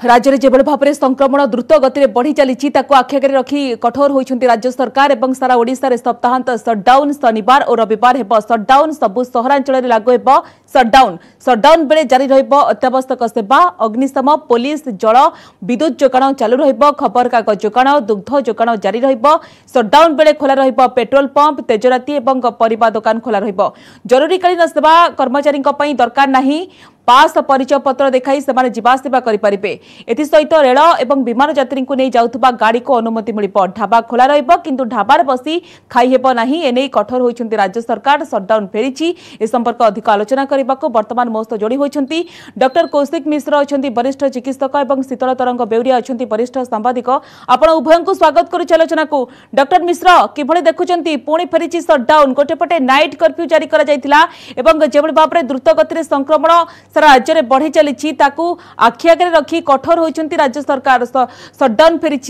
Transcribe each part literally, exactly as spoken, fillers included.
राज्य में जेभଳି भाव में संक्रमण द्रुत गति में बढ़ी चली आखिआगे रखी कठोर होती राज्य सरकार और सारा ओडिशा रे सप्ताहांत सटडाउन शनिवार और रविवार हेब सटडाउन सबु सहरांचल लागू हेब सटडाउन सटडाउन बेले जारी रहिब अत्यावश्यक सेवा अग्निशम पुलिस जल विद्युत जोगाण चालू रहिब खबर कागज जोगाण दुग्ध जोगाण जारी रहिब सटडाउन बेले खोला रहिब पेट्रोल पंप तेजराती और परिबा दुकान खोला रहिब जरूरीकालीन सेवा कर्मचारी दरकार नहीं पास परिचय पत्र देखाई सेमाने जीवासेवा करेंगे एसहित रेल और विमान यात्री को नहीं जाउथबा गाड़ी को अनुमति मिलिब ढाबा खोला रहिब किंतु ढाबार बसी खाई हेब नाही एने कठोर होइछन्ती राज्य सरकार सटडाउन फेरिछि ए संपर्क अधिक आलोचना करने को वर्तमान मो सह जोड़ी होइछन्ती डॉक्टर कौशिक मिश्र अछन्ती वरिष्ठ चिकित्सक और शीतल तरंग बेउरिया अछन्ती वरिष्ठ सांबादिक आपण उभय को स्वागत करुछि आलोचना को डॉक्टर मिश्र किभଳି देखुछन्ती पुणी फेरिछि सटडाउन गोटेपटे नाइट कर्फ्यू जारी करा जायतिला एवं जेभଳି भाबरे द्रुत गति संक्रमण सारा राज्य में बढ़ी चली आखि आगे रखी कठोर होती राज्य सरकार सटडाउन फेरी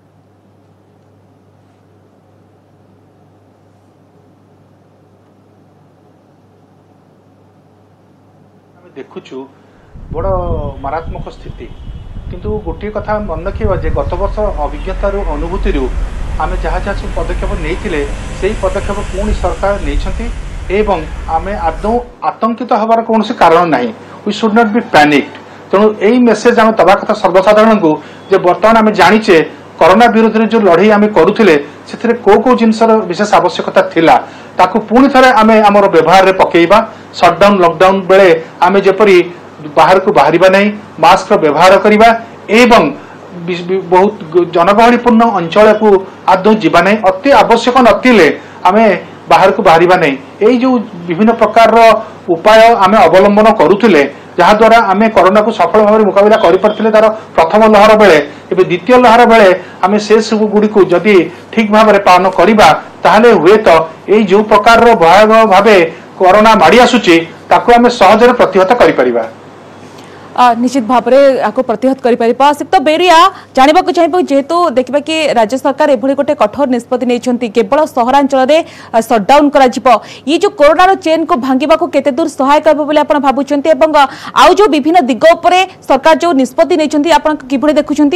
देखुचु बड़ मारात्मक स्थिति किंतु गोटे कथा मन रखा जे गत वर्ष अभिज्ञतार अनुभूति आम जहाँ जहाँ सब पदक्षेप नहीं से पदक्षेप पुणी सरकार नहीं एवं आम आदौ आतंकित हबार कौन कारण ना we should not be panicked तेणु यही मेसेज आम दवा कथा सर्वसाधारण को जे बर्तमान आम जाचे कोरोना विरोध में जो लड़ाई आम करुले से कौ कौ जिनसर विशेष आवश्यकता थिला ताकू पुणी थे आम आमर व्यवहार में पकेबा सटडाउन लॉकडाउन बेले आम जेपरी बाहर को बाहर नहीं मास्क व्यवहार करवा एवं बहुत जनगहलीपूर्ण अंचल को आदौ जीवा नहीं अति आवश्यक नथिले आम बाहर को बाहर नहीं यही जो विभिन्न प्रकार उपाय आम अवलंबन करुले जहाद्वारा आम कोरोना को सफल भाव मुकाबला कर तार प्रथम लहर बेले द्वितीय लहर बेले आम से सब गुड़ी को जदि ठीक भाव में पालन करवा ताहले हुए तो यही जो प्रकार भयावह भाव कोरोना माड़ी आसुची ताकू आम सहजरे प्रतिहत करिपरिबा निश्चित भाव में आपको प्रतिहत कर सिप्त बेरिया जानवा चाहिए जेहेतु देखा कि राज्य सरकार एभली गोटे कठोर निष्पत्ति नहीं केवल सहरांचल में सटडाउन ये जो कोरोना चेन को भांगा को केते दूर सहायक होगा आप भावुंट आउ जो विभिन्न दिग उपरे सरकार जो निष्पत्ति नहीं आप किभली देखुंट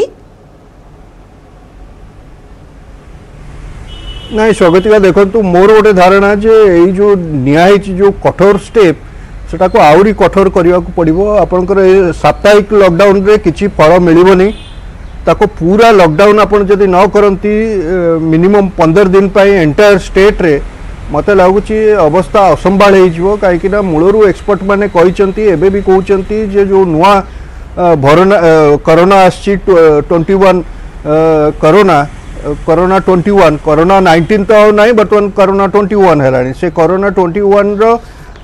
नहीं स्वागतिका देखो मोर गोटे धारणा जे यही जो निया जो कठोर स्टेप सेटा को आउरी कठोर करने को पड़ो आपंकर साप्ताहिक लॉकडाउन रे किसी फल मिलनी ताको पूरा लॉकडाउन आपन जदि न करती मिनिमम पंदर दिन एंटायर स्टेट रे मते लगुच अवस्था असंभाल हो कहीं मूलरू एक्सपर्ट माने कहते एबे भी कहते जे जो नुआ भरना कोरोना आसी twenty one corona corona twenty one corona nineteen तो नहीं बर्तमान कोरोना ट्वेंटी वन है से कोरोना ट्वेंटी वन रो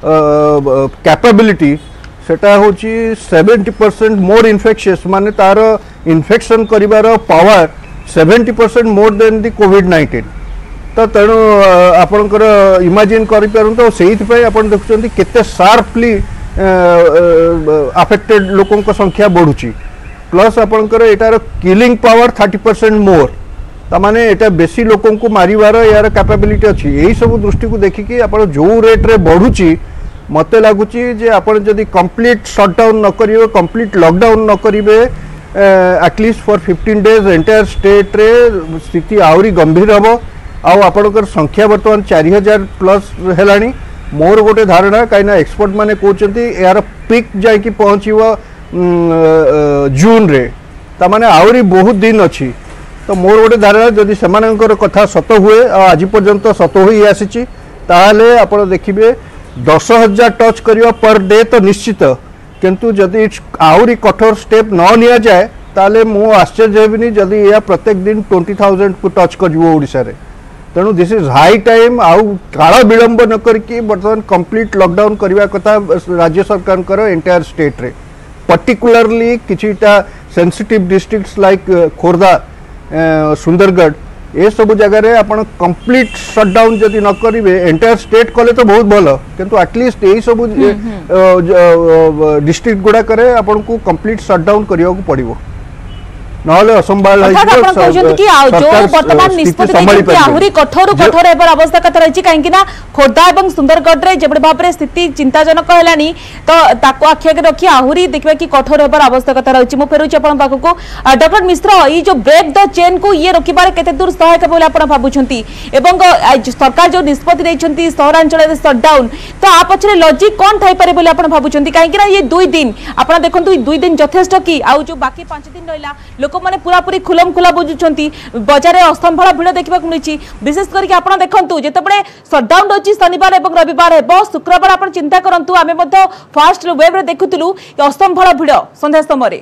कैपेबिलिटी सेटा होची सेवेंटी परसेंट मोर इन्फेक्शियस माने तार इन्फेक्शन करिवार power seventy percent more than the COVID nineteen तो तेणु आपणकर इमेजिन करें से आपन देखुं केते शार्पली अफेक्टेड लोकों को संख्या बढ़ुची प्लस आपणकर एटार killing power thirty percent more तामाने एटा बेसी लोकों को मारिवार यार कैपेबिलिटी अच्छी यही सब दृष्टि को देखिकी आप जो रेट रे बढ़ुची मत लगुच आपड़ जदि कंप्लीट शटडाउन न करिवे कंप्लीट लॉकडाउन न करिवे at least for fifteen days entire state रे स्थिति आहरी गंभीर हम आपणकर संख्या बर्तमान चार हजार प्लस है मोर गोटे धारणा कहीं एक्सपर्ट माने कहते यार पिक जाकि पहुँचो जून रे तामाने आहरी बहुत दिन अच्छी तो मोर गोटे धारणा जदि सेमानकर कथा सत हुए आज पर्यंत सत हो आसी ताहले आपण देखिए दस हजार टच करिया पर डे तो निश्चित किंतु जदि आहरी कठोर स्टेप न निया जाए ताले मु आश्चर्य हेबिनी जदि या प्रत्येक दिन ट्वेंटी थाउजेंड को टच करिवो ओडिसा रे तेणु दिस इज हाई टाइम आउ काल विलंब न करके बर्तमान कंप्लीट लॉकडाउन करवा कथा राज्य सरकार कर एंटायर स्टेट रे पर्टिकुलरली किछिटा sensitive districts like Khordha Sundargarh ये सब जगह रे आपण कंप्लीट शटडाउन जदि न करिवे एंटायर स्टेट कले तो बहुत भल किंतु एटलिस्ट यही सब डिस्ट्रिक्ट गुड़ा करे आपण को कंप्लीट शटडाउन करिया को पड़िबो नहले असंभाल वर्तमान निष्पत्ति आहरी कठोर कठोर एवं अवस्था कथा रही कहीं खोर्धा और सुंदरगढ़ में जो भाव में स्थिति चिंताजनक है तो आखि आगे रखी आहरी देखा कि कठोर एवं अवस्था कथा रही मुझे फेरुची आप पाखक डॉक्टर मिश्र ये जो ब्रेक द चेन को ये रोकबार केते दूर सहायक बोले आप भावुंट सरकार जो निष्पत्ति नहीं सहरांचल सटडाउन तो आ पछरे लॉजिक कौन थाई पारे बोले आप भावुंट कहीं ये दुई दिन आप देखो दुई दिन यथेष्ट कि आउ जो बाकी पांच दिन रहा लोक मैंने पूरा पूरी खुलम खुला बुझुंट बजार अस्तंभाल भिड़ देखा मिली विशेष करके आप देखो जिते सटडाउन रही शनिवार और रविवार हे शुक्रवार आप चिंता करूँ आम फास्ट वेब रे देखुलु अस्तंभाल भिड़ संध्या समय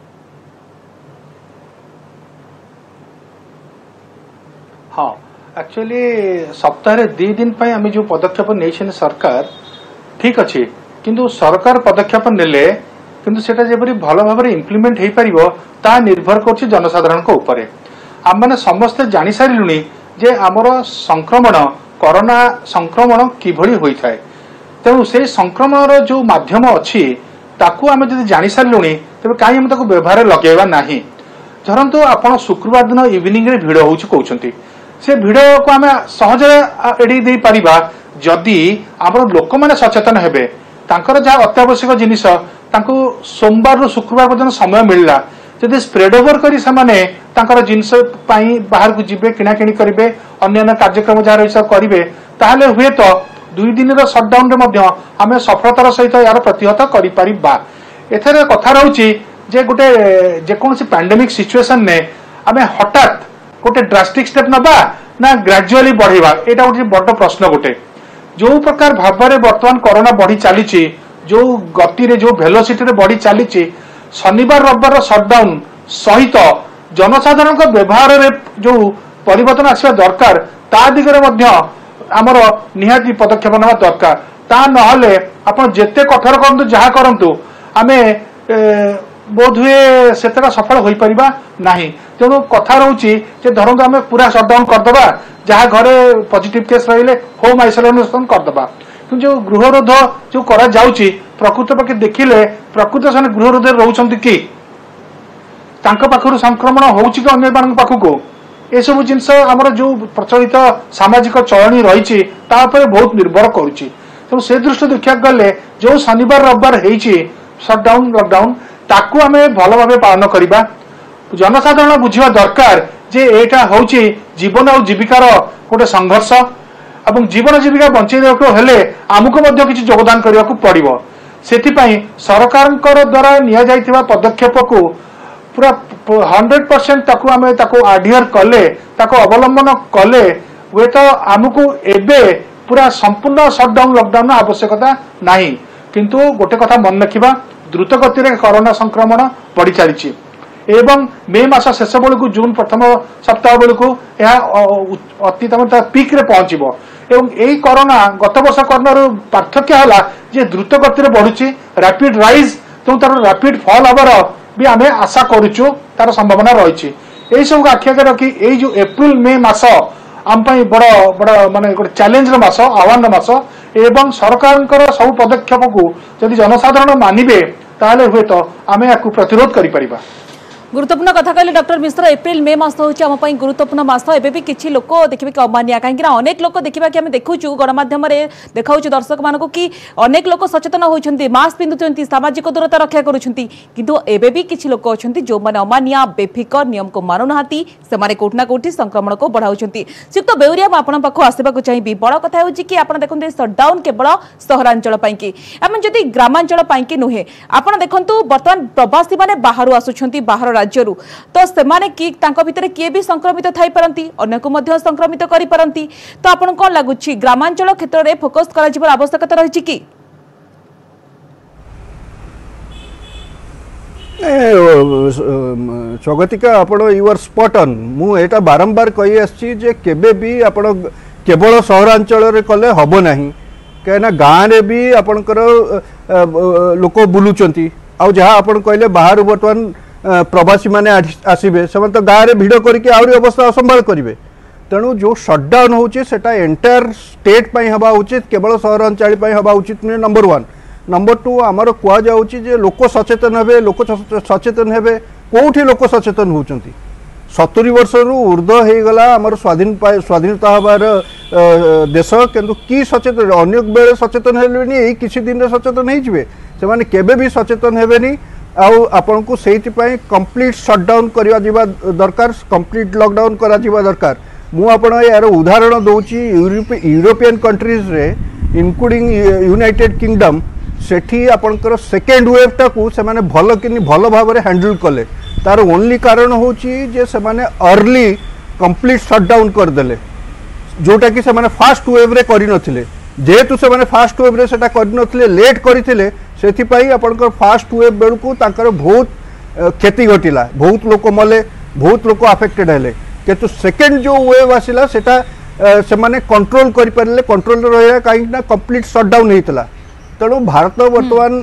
हाँ एक्चुअली सप्ताह दी दिन पर आम जो पदक्षेप नहीं सरकार ठीक अच्छे किंतु सरकार पदक्षेप नेले किंतु सेटा जेपरी भल भाव इम्प्लीमेंट हो पार ता निर्भर कर जनसाधारण को ऊपर आम मैंने समस्ते जानी सारे जे आमर संक्रमण कोरोना संक्रमण किभली होता है तेणु से संक्रमण जो माध्यम अच्छी ताकू आम जब जानी सारे तेज कहीं आम व्यवहार लगेगा ना धरतु आप शुक्रवार दिन इवनिंग रे भिड़ हो कहते से भिड़ को आम सहज एड़ी दे पारिबा जदि आम लोक मैंने सचेतन हेबे तांकर जहाँ अत्यावश्यक जिनिस तांको सोमवार रु शुक्रवार पर्यंत समय मिलला जदि स्प्रेड ओवर करी समाने तांकर जिनिस पाई बाहर को जिबे किणाकिणी करिवे अन्य कार्यक्रम जहाँ रही सब करिवे ताहले हुए तो दुई दिन रो शटडाउन रे मध्य आमे सफलतार सहित यार प्रतिहत करि परिबा एथरे कथा रहउची जे गोटे जेकोनसी पैंडेमिक सिचुएशन ने आमे हठात गोटे ड्रास्टिक स्टेप नबा ना ग्रेजुअली बढ़ेबा एटा गोटे बड़ प्रश्न गोटे जो प्रकार भाव में बर्तमान कोरोना बढ़ी चली जो गति रे जो वेलोसिटी रे बढ़ी चली शनिवार रविवार सटडाउन सहित जनसाधारण व्यवहार रे जो परिवर्तन आसवा दरकार ता दिगरे मध्य आमर निहाती पदक्षेप नेवा दरकार ता नहले आपण जेते कठोर करंतु जहा करंतु आमे बोध हुए सेतटा सफल हो पारिबा नाही तेणु कथा रहउची जे धरंतु आमे पूरा सटडाउन करदबा जहाँ घरे पॉजिटिव केस रहिले होम आइसोलेशन करदबा कि जो गृहरोध जो करा जाउची प्रकृत पक्षे देखिले प्रकृत से गृहरोध रोचंती कि तांको पाखरु संक्रमण होउची कि अन्य मान पाखको ए सब जिनस हमर जो प्रचलित सामाजिक चलनी रही बहुत निर्भर करुच्ची तेणु से दृष्टि देखा गले जो शनिवार रविवार होइची सटडाउन लॉकडाउन ताकू आम भल भाव पालन करवा जनसाधारण बुझा दरकार जे एटा होची जीवन और जीविकार गोटे संघर्ष और जीवन जीविका बंचाई हेले आमको मध्य किसी योगदान करने को पड़ो से सरकार द्वारा निया जाइथिबा पदक्षेप को पूरा हंड्रेड परसेंट ताकू आम ताकू आडियर कले ताकू अवलंबन कले हुए तो आमको एबे पूरा संपूर्ण सटडाउन लॉकडाउन आवश्यकता नहीं किंतु गोटे कथा मन रखा द्रुत गति में कोरोना संक्रमण बढ़ी चली एवं मे मास शेष बेलू जून प्रथम सप्ताह बेलू यह अति पिक रे पहुंचबो एवं यही कोरोना गत वर्ष कोरोना पार्थक्य है जे द्रुत गति में बढ़ुची रैपिड राइज तो तार रैपिड फॉल हबार भी आम आशा करुचु तार संभावना रही यही सब आखि आगे रखी यही जो एप्रिल मे मास आम बड़ बड़ माने गोटे चैलेंज मास आह्वान मास एवं सरकार सब पदक्षेप को जदि जनसाधारण मानिबे ताहले हुए तो आम या प्रतिरोध करि परिबा। गुरुत्वपूर्ण कथा कहले डॉक्टर मिश्र एप्रिल मे मास होची आम पई गुरुत्वपूर्ण मास एबे भी किछि लोक देखिबे कि अमानिया काहेकि अनेक लोक देखिबा कि हम देखुछु गणमाध्यम रे देखाउछु दर्शक मानको कि अनेक लोक सचेतन होइछन्ती मास्क पिंधुछन्ती सामाजिक दूरता रक्षा करूछन्ती किंतु एबे भी किछि लोक अछन्ती जो माने अमानिया बेफिकर नियम को मानु नाहाती से माने कोठना कोठी संक्रमण को बढ़ाउछन्ती सिक्त बेउरिया आपण पाखो आसीबाको चाहिबी बड़ कथा होची कि आपण देखन्ते शटडाउन केवल सहरांचल पई कि हम जदि ग्रामांचल पई कि नोहे आपण देखंतु वर्तमान प्रवासी माने बाहरु आसुछन्ती बाहर राज्य तो सेमाने कि तांको भितरे किए भी संक्रमित थाई परंती अन्य को मध्य संक्रमित करि परंती तो आपण कोन लागुछि ग्रामांचल क्षेत्र रे फोकस करा जिवर आवश्यकता रहिछि कि स्वगतिका आपण यू आर स्पॉट ऑन मु एटा बारंबार कहि आछि जे केबे भी आपण केवल सहरांचल रे कले हबो नाही केना गां रे भी आपणकर लोक बुलुचंती आ जहा आपण कहले बाहर वर्तमान प्रवासी माने आसबे से तो गाँव में भिड़ करके आहरी अवस्था असंभाल करेंगे तेणु जो शटडाउन होचे सेटा एंटायर स्टेट पाई हवा उचित केवल सहरांचल पाई हवा उचित नुहे नंबर वन नंबर टू आमर कह जाउची जे लोक सचेतन हेबे लोक सचेतन हेबे कोठी लोक सचेतन होउचंती सत्तरी वर्ष रु ऊर्ध्व हो गला आमर स्वाधीन स्वाधीनता हबार देश किंतु की सचेतन अनेक बेले सचेतन हेलेनी एई किछि दिन रे सचेतन हेइ जिवे से माने केबे भी सचेतन हेबेनी आउ आपन को सेति पय कंप्लीट शटडाउन करवा जिबा दरकार कंप्लीट लॉकडाउन करा जिबा दरकार मु आपण यार उदाहरण दउची यूरोपियन कंट्रीज रे इंक्लूडिंग यूनाइटेड किंगडम सेठी आपनकर सेकेंड वेव टाकू से माने भल किनी भल भाव रे हैंडल कले तार ओनली कारण होची जे से माने अर्ली कंप्लीट शटडाउन कर देले जोटा कि से माने फास्ट वेव रे करि नथिले जेहेतु से माने फास्ट वेव रे सेटा करि नथिले लेट करिथिले सेथि पई आपनकर फास्ट वेव बेलकू तांकर बहुत क्षति घटिला बहुत लोक मले बहुत लोक अफेक्टेड हेले किंतु सेकेंड जो वेव आसिला सेटा से माने कंट्रोल करि परले कंट्रोल रहया काई ना कंप्लीट शटडाउन हेतला तेणु भारत बर्तमान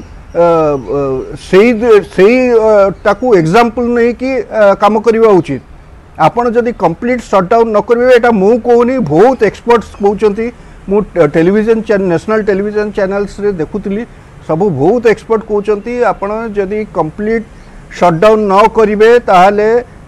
से एग्जांपल नहीं कि काम करवा उचित आपण जदि कंप्लीट शटडाउन न करिवे एटा मु कहूनी बहुत एक्सपर्ट्स कहउचंती मु टेलीविजन नेशनल टेलीविजन चैनल्स रे देखुतली सब बहुत एक्सपर्ट कहउचंती आपण जदि कंप्लीट शटडाउन न करिवे ताहाले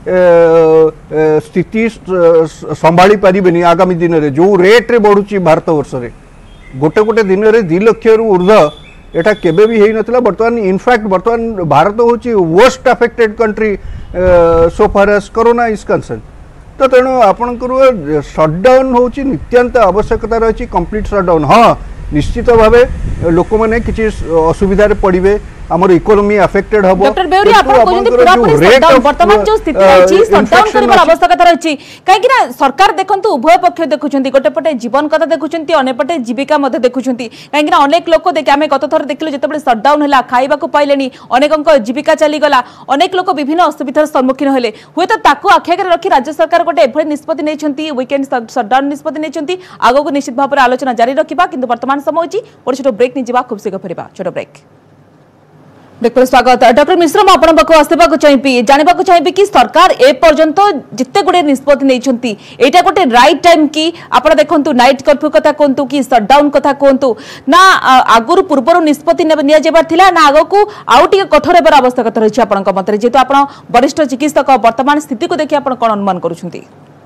स्थिति संभाली पारिबेनी आगामी दिन रे जो रेट रे बढ़ुची भारत वर्ष रे गोटे गोटे दिन रे दो लाख रु ऊर्ध्व एटा केबे भी हेई नथला बर्तमान इनफैक्ट बर्तमान भारत होची worst affected country so far as corona is concern तो तेणु आपणकर शटडाउन होची नित्यांत आवश्यकता रही कंप्लीट शटडाउन हाँ निश्चित भावे लोक मैंने किसी असुविधा पड़े आमर इकोनॉमी अफेक्टेड हबो डॉक्टर बेउरी आपण कोजंती पूरा पूरी शटडाउन वर्तमान जो स्थिति अछि शटडाउन करबार आवश्यकता रही काहे कि ना सरकार देखंतु उभय पक्ष देखुचंती गोटे पटे जीवन कथा देखुचंती अने पटे जीविका मध्ये देखुचंती काहे कि ना अनेक लोक देखे आमे गत थर देखिलो जतबे शटडाउन हला खाइबा को पाइलेनी अनेकंक जीविका चली गला अनेक लोक विभिन्न असुविधार सम्मुखीन होले हुए तो ताकू आख्या कर रखी राज्य सरकार गोटे एभଳି निष्पत्ति नेछंती वीकेंड शटडाउन निष्पत्ति नेछंती आगो को निश्चित भाव आलोचना जारी रखिबा किंतु वर्तमान समय अछि ओर छोटो ब्रेक नि जिबा खूब शीघ्र फेरिबा छोटो ब्रेक ब्रेक स्वागत डॉक्टर मिश्र मु आपण पाखु आसबा को चाहिबी जानिबा को चाहिबी कि सरकार ए पर्यंत जिते गुडे निष्पत्ति नेछंती एटा गोटे राइट टाइम की आपण देखंतु नाइट कर्फ्यू कथा कोंतु कि शटडाउन कथा कोंतु ना आगुरु पूर्वरु निष्पत्ति निया जेबार थिला ना आगो को आउटी कठोर हेबार आवश्यकता रही आपण मतरे जेतु आपण वरिष्ठ चिकित्सक वर्तमान स्थिति को देखि आपण कोन अनुमान करूछंती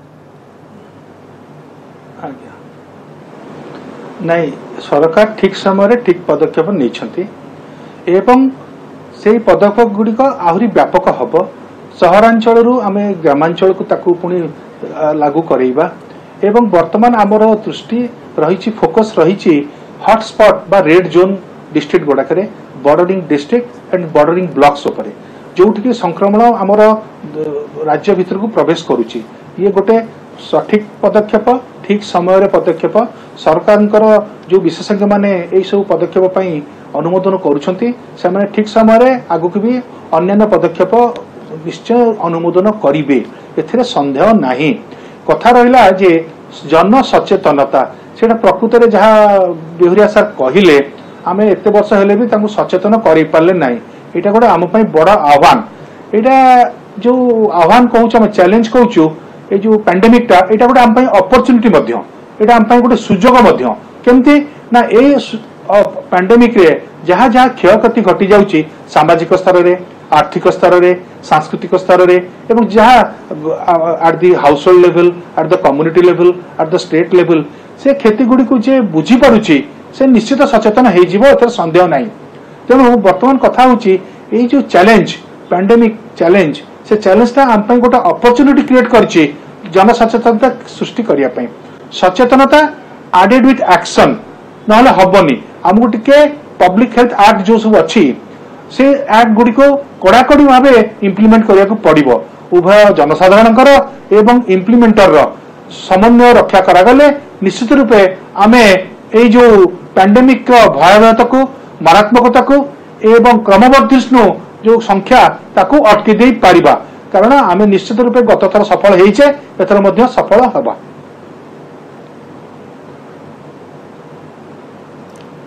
नहीं सरकार ठीक समय ठीक पदक्षेप नेछंती एवं से पदक्षेप गुड़िक आहरी व्यापक हम सहरांचल आम ग्रामांचल को ताकू पुणी लागू करेबा एवं वर्तमान आमर दृष्टि रही फोकस रही हॉटस्पॉट बा रेड जोन डिस्ट्रिक्ट गुड़ाक bordering district and bordering blocks उपर जोटि संक्रमण आमर राज्य भीतर को प्रवेश करुच्ची ये गोटे सठिक पदक्षेप ठीक समय पदक्षेप सरकार जो विशेषज्ञ माने यही सब पदक्षेप अनुमोदन करुछंती से ठीक समय आगक भी अन्य पदक्षेप निश्चय अनुमोदन करिवे एथिरे संदेह नहीं कथा रहिला जे जन सचेतनता सेटा प्रकृत रे जहा बेहुरिया सर कहिले आमे एते वर्ष हेले भी तांको सचेतन करि पाले नाही एटा गोटे आम पई बड़ा आह्वान एटा जो आह्वान कहूछ हम चैलेंज कहूछु ए जो पैंडेमिक टा एटा गोटे आम पई अपॉर्चुनिटी मध्य एटा आम पई गोटे सुजोग मध्य केमती ना ए पैंडेमिक रे जहाँ जहाँ क्षयक्षति घटी जाउची सामाजिक स्तर रे आर्थिक स्तर रे सांस्कृतिक स्तर रे एवं जहाँ at the household level at the community level at the state level से क्षति गुड़ी को जे बुझी पारुची से निश्चित सचेतन हो जीवो एथर संदेह नहीं तेणु वर्तमान कथा होची ए जो चैलेंज पैंडेमिक चैलेंज से चैलेंज ता हम गोटे अपॉर्चुनिटी क्रिएट करची जन सचेतनता सृष्टि करिया पई सचेतनता एडेड विथ एक्शन नहले हबनी हमको टिके पब्लिक हेल्थ एक्ट जो सब अच्छी से एक्ट गुड़ी को कड़ाकड़ी भाव इम्प्लीमेंट करने को पड़ो उभय जनसाधारण एवं इम्प्लीमेंटर समन्वय रक्षा करागले निश्चित रूपे आमे ए जो पैंडेमिक भयावहता को मारात्मकता को एवं क्रमवर्धिष्णु जो संख्या ताकू अटकी दे पारिबा कारण आमे निश्चित रूपे गत थर सफल होइछे एथर मध्य सफल हबा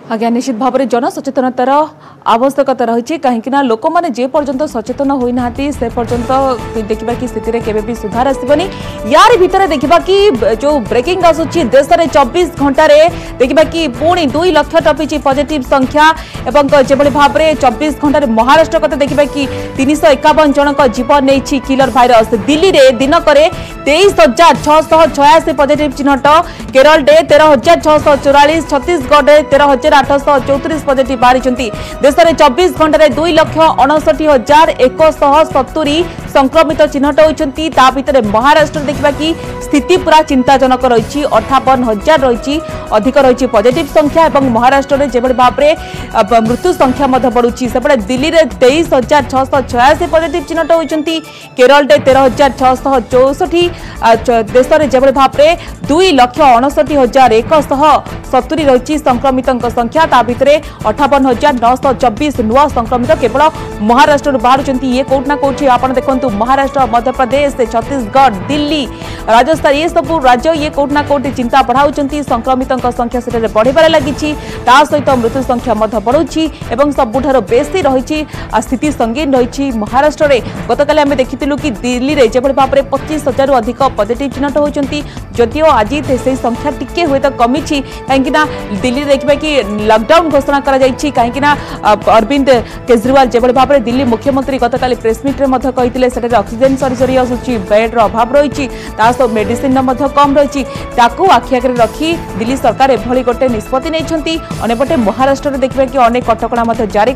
आज्ञा निश्चित भाव में जनसचेतनतार आवश्यकता रही कहीं लोक मैंने जे पर्यंत सचेतन होना से पर्यंत देखा कि स्थिति केवे सुधार आसबनी यार भितर देखा कि जो ब्रेकिंग आसूची देश में चौबीस घंटे देखा कि पुणी दुई लक्ष टपी पॉजिटिव संख्या एवं जो भाव में चौबीस घंटे महाराष्ट्र कते देखा कि तीन सौ एकावन जन जीवन नहीं किलर भाइरस दिल्ली में दिनक तेईस हजार छःश छयासी पॉजिटिव चिन्हट केरल डे तेरह हजार छःश चौरालीस छत्तीसगढ़ तेरह हजार आठश चौतीस पॉजिटिव बाहरी देश में चौबीस घंटे दुई लक्ष अणसठी हजार एक सतुरी संक्रमित चिन्हट होती भितर महाराष्ट्र देखा कि स्थिति पूरा चिंताजनक रही अठावन हजार रही अधिक रही पॉजिटिव संख्या और महाराष्ट्र में जो भाव में मृत्यु संख्या बढ़ुची सेपटे दिल्ली में तेईस हजार छःश छयासी पॉजिटिव चिन्हट होती केरल में तेरह हजार छःश चौसठी देश में जो भाव में दुई लक्ष अणसठी हजार एक सतुरी रही संक्रमित संख्या ता भितर अठावन हजार नौश चौबीस नुआ संक्रमित केवल महाराष्ट्र बाहर ये कौट ना कौट आप देखो महाराष्ट्र मध्यप्रदेश छत्तीसगढ़ दिल्ली राजस्थान ये सब राज्य ये कौट ना कौट चिंता बढ़ाऊँ संक्रमित संख्या से बढ़ार लगी सहित मृत्यु संख्या बढ़ुची सबुठ बेसी रही स्थिति संगीन रही महाराष्ट्र में गतकाली आम देखीलु कि दिल्ली में जो भाव में पच्चीस हजार अधिक पॉजिटिव चिन्हट होती जदिओ आज से संख्या टिके हुए तो कमी कहीं दिल्ली देखा कि लॉकडाउन घोषणा कहीं अरविंद केजरीवाल जो भाव में दिल्ली मुख्यमंत्री गतकाली प्रेसमिट्रे कहते ऑक्सीजन सरी सरी आसूची बेड्र अभाव रही मेडिसिन कम रही आखि आगे रखी दिल्ली सरकार एभली गोटे निष्पत्ति नहीं अंपटे महाराष्ट्र में देखा कि अनेक कटकणा जारी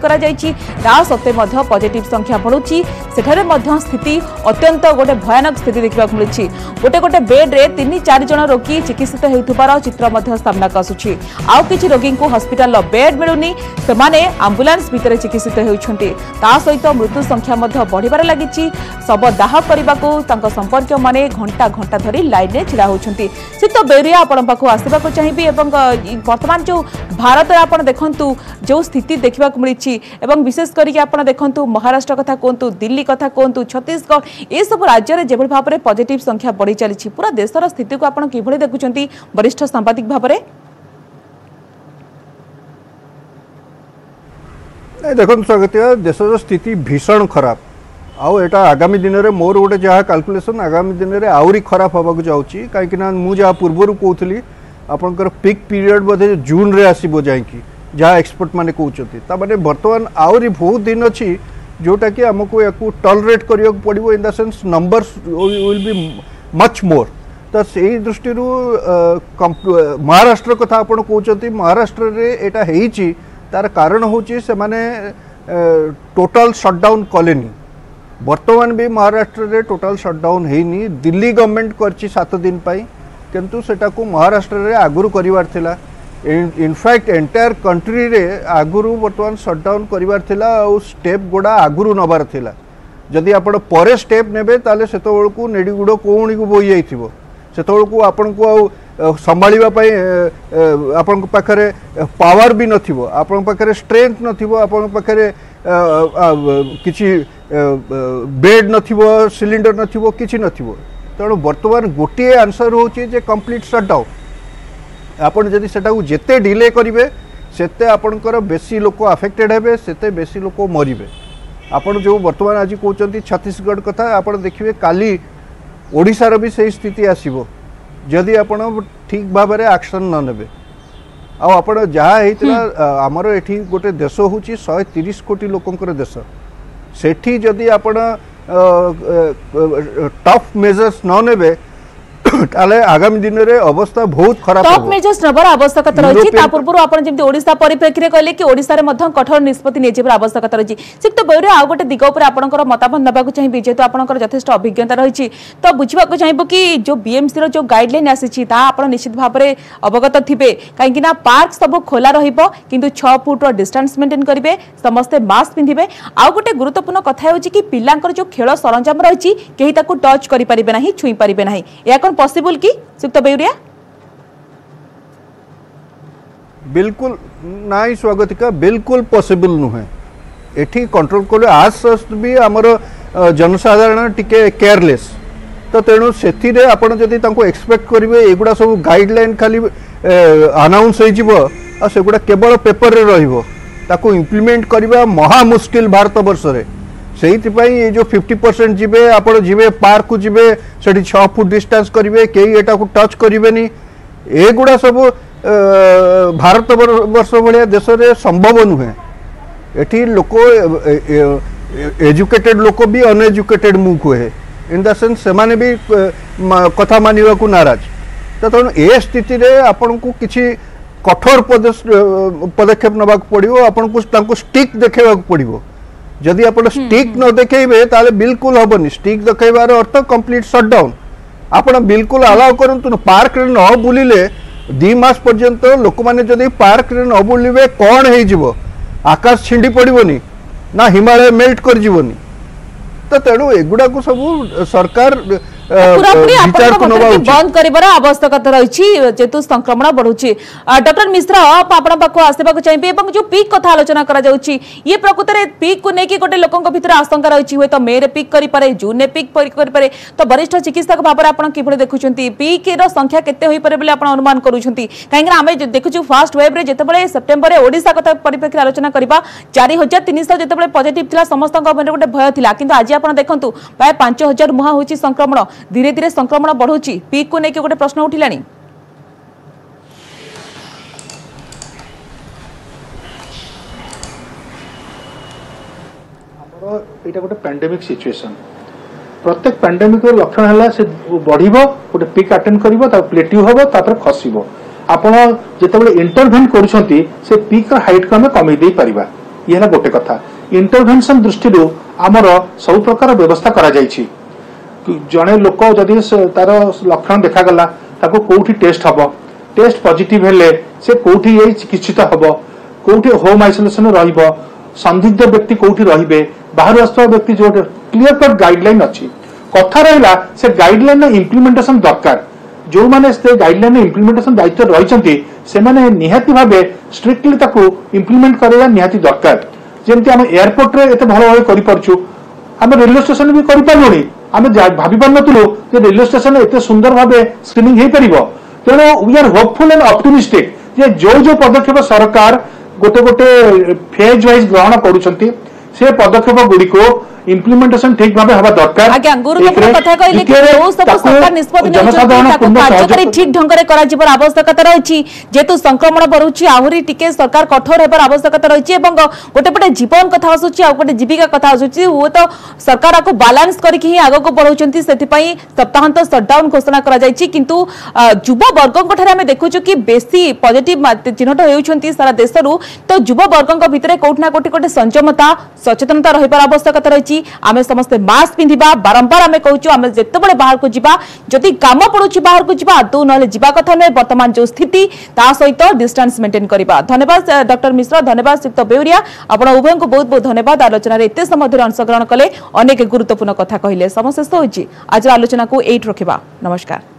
करते पॉजिटिव संख्या बढ़ुची सेठारे स्थिति अत्यंत गोटे भयानक स्थिति देखा मिली गोटे गोटे बेड्रे तीन चार जन रोगी चिकित्सित होउथुबार चित्र सामना आसूची आउ किछि रोगी को हॉस्पिटल बेड मिलुनी से आंबुलांस भितर चिकित्सित होउछंती ता सहित मृत्यु संख्या बढ़िबार लागिछि सब दाह करने को संपर्क माने घंटा घंटा धरी लाइन में छिड़ा होउछंती सित बेरिया आपण पाखु आसीबा को चाहिबी एवं वर्तमान जो भारत आपण देखंतु जो स्थिति देखा मिली एवं विशेष करके आपण देखंतु महाराष्ट्र कथा कहतु दिल्ली कथा कहतु छत्तीसगढ़ ये सब राज्य में जो भाव में पॉजिटिव संख्या बढ़ी चली पूरा देशर स्थिति को आपण किभली देखुछंती वरिष्ठ सांबादिक भाव में देखो स्वागत देशर स्थिति भीषण खराब आउ एटा आगामी दिन में मोर गोटे जहाँ कैलकुलेशन आगामी दिन में आहरी खराब होगा जाऊँगी कहीं मुझे पूर्वर कहती आपंकर पिक पीरियड बोधे जून रे आसो जाकि जहाँ एक्सपर्ट मैंने कहते मैंने बर्तमान आहरी बहुत दिन अच्छी जोटा कि आमको या टलरेट करने पड़ो in the sense numbers will be much more तो से दृष्टि महाराष्ट्र कथा आप कहते महाराष्ट्र रे एटा हेची तार कारण हूँ से माने टोटल शटडाउन कलेनी वर्तमान भी महाराष्ट्र रे टोटल शटडाउन हैनी दिल्ली गवर्नमेंट करछि सात दिन पाई किंतु सेटा को महाराष्ट्र रे आगुरु करिवार थिला इनफैक्ट एंटायर कंट्री रे आगुरु वर्तमान शटडाउन करिवार थिला और स्टेप गोडा आगुरु नबार थिला जदि आपण परे स्टेप नेबे ताले सेतोळ को नेडीगुडो कोणी को बोई जाइथिबो सेतोळ को आपण को संभाळिबा पई आपण पाखरे पावर भी नथिबो आपण पाखरे स्ट्रेंथ नथिबो आपण पाखरे किछि बेड नथिबो सिलिंडर नथिबो किछि नथिबो तेणु बर्तमान गोटे आंसर होची जे कंप्लीट शटडाउन आपण जदि सेटा को जेते डिले करिवे सेते आपणकर बेसी लोक अफेक्टेड हेबे सेते बेसी लोक मरिबे आपण जो बर्तमान आज कहउचंती छत्तीसगढ़ कथा आपण देखिबे काली ओडिसार भी सही स्थिति आसीबो जदि आपण ठीक भाव में एक्शन न नेबे आ आपण जहाँ होता आमर एठी गोटे देश होची एक सौ तीस कोटी लोकंकर देश सेठी जदि आपण टफ मेजर्स न नेबे ताले आगामी दिन रे अवस्था बहुत खराब टॉप मेजर्स नबर आवश्यकता रही ता पूर्व आपण जेमति ओडिसा परिप्रेक्षी रे कहले कि ओडिसा रे मध्य कठोर निष्पत्ति नै जेबर आवश्यकता रही सिक्त बयरे आ गोटे दिग ऊपर आपनकर मतामत नबा को चाहिबी जेतु आपनकर यथेष्ट अभिज्ञता रही तो बुझिबा को चाहिबो कि जो बीएमसी रो जो गाइडलाइन आसी ता आपण निश्चित भाव रे अवगत थिबे काहे कि ना पार्क सब खोला रहिबो किंतु छह फुट रो डिस्टेंस मेंटेन करिवे समस्त मास्क पिंधिबे आ गोटे गुरुत्वपूर्ण कथा होची कि पिलांकर जो खेल सरंजाम रही केही ताकू टच करि परिबे नाही छुई परिबे नाही या कोन पॉसिबल की सुक्त बेउरिया बिल्कुल नाई स्वागतिका बिल्कुल पॉसिबल नुहे एठी कंट्रोल कर आज सस्त भी आमर जनसाधारण टिके केयरलेस तो तेणु से आपड़ जदि एक्सपेक्ट करेंगे एगुड़ा सब गाइडलाइन खाली अनाउंस हो आ सेगुड़ा केवल पेपर रे रहिबो ताको इम्प्लीमेंट करबा महा मुश्किल भारत वर्ष रे से ये जो फिफ्टी परसेंट जीवे आप जीवे पार्क को जीवे से छः फुट डिस्टेंस करेंगे कई एटा को टच करेंगे एगुड़ा सब भारत वर्ष भाया देश में संभव नुहे एटी लोक एजुकेटेड लोक भी अनएजुकेटेड मुह कहे इन द सेंस से माने भी कथा मानिबा को नाराज तो तेणु ए स्थिति रे आपन को किसी कठोर पदक्षेप नवा पड़ो आपन को स्टिक देखा पड़ो जदि आप स्टिक न देखेबे ताले बिल्कुल हेनी स्टिक देखेबार अर्थ कंप्लीट शटडाउन आप बिल्कुल अलाउ करूँ पार्क रे न बुलिले दी मास पर्यंत लोक मैंने जदि पार्क रे न बुलिबे कौन हो आकाश छिंडी पड़ोनी ना हिमालय मेल्ट कर जीवनी तो तेणु एगुड़ा को सब सरकार बंद कर आवश्यकता रही जेतु संक्रमण बढ़ुची डॉक्टर मिश्र आपण पाखु आसवा चाहिए जो पीक कथा आलोचना करा ये प्रकृत में पीक को लेकिन गोटे लोक भीतर आशंका रही हुए तो मे रे पीक करे जून में पीक करे तो वरिष्ठ चिकित्सक भाव में आप कि देखुं पीक संख्या केते होई पारे बोले आपण अनुमान करूछंती कहीं आम देखुछु फास्ट वेव रे जेतेबेले सेप्टेम्बर में ओडिशा कथा परिप्रेक्षी आलोचना करबा चार हजार तीन सौ जेतेबेले पॉजिटिव थिला समस्त मन गोटे भय थिला किंतु आज आपण देखंतु प्राय पांच हजार मुहा होची संक्रमण धीरे धीरे संक्रमण बढ़ुची पीक को लेकिन गोटे प्रश्न उठिलानी एटा गोटे पैंडेमिक सिचुएशन प्रत्येक पैंडेमिक लक्षण है से बढ़िबो गोटे पीक अटेंड करिवो ता प्लेट्यू होबो तापर खसिबो आपण जेतेबेले इंटरवेन करूछंती से पीक हाइट को हमें कमी दे परिबा ये है गोटे कथा इंटरवेंशन दृष्टि आमर सब प्रकार व्यवस्था करा जायछि जड़े लोक जदि तार लक्षण देखागला ताको कोठी टेस्ट हम टेस्ट पॉजिटिव हेले से कोठी ये चिकित्सित हम कोठी होम आइसोलेशन रहिबो संदिग्ध व्यक्ति कोठी रहिबे बाहर आसुवा व्यक्ति जो क्लियर कट गाइडलाइन अच्छी कथा रहा से गाइडलाइन इम्प्लीमेंटेशन दरकार जो माने से गाइडलाइन इम्प्लीमेंटेशन दायित्व रही से माने निहाती भाबे स्ट्रिक्टली ताको इम्प्लीमेंट करबा निहाती दरकार जेमति हम एयरपोर्ट रे एते भलो भाबे करि परछु हम रेलवे स्टेशन भी करि परलोनी आम भावी पार्नु रेलवे स्टेशन एत सुंदर भाव स्क्रीनिंग हो पार तेणु we are hopeful and optimistic जे जो जो पदक्षेप सरकार गोटे गोटे फेज वाइज ग्रहण करुछंती से पदक्षेप गुड़िक इम्प्लीमेंटेशन ठीक भाव हवा दरकार आज्ञा गुरुत्वपूर्ण कथा कहले कि जो सब सरकार निष्पत्ति कार्यकारी ठीक ढंग से करा जीवर आवश्यकता रही जेतु संक्रमण बढ़ुची आहुरी टिके सरकार कठोर हेबार आवश्यकता रही एवं गोटे पटे जीवन कथा आसुची आ गोटे जीविका कथा आसुची वो तो सरकार आपको बैलेंस करके ही आगो को बढ़ाउछंती सेथिपई सप्ताहांत शटडाउन घोषणा करा जायछि किंतु युवा वर्गक ठारे हम देखुछु कि बेसी पॉजिटिव चिन्हट हेउछंती सारा देशरु तो युवा वर्गक भितरे कोठना कोठी कोटे संयमता सचेतनता रहिबार आवश्यकता रही आमे समस्ते मास्क पिंधिबा बारंबार आमे कहूछु आमे जेतेबेले बाहर को जिबा जदि काम पड़ुछि बाहर को जिबा आदौ नले जिबा कथा नै वर्तमान जो स्थिति ता सहित डिस्टेंस मेंटेन करिबा धन्यवाद डॉक्टर मिश्र धन्यवाद श्रीयुक्त बेउरिया आपण उभय को बहुत बहुत धन्यवाद आलोचना रे एते समय धरि अंशग्रहण कले अनेक गुरुत्वपूर्ण कथा कहिले समस्त होछि आज आलोचना को एट रखिबा नमस्कार।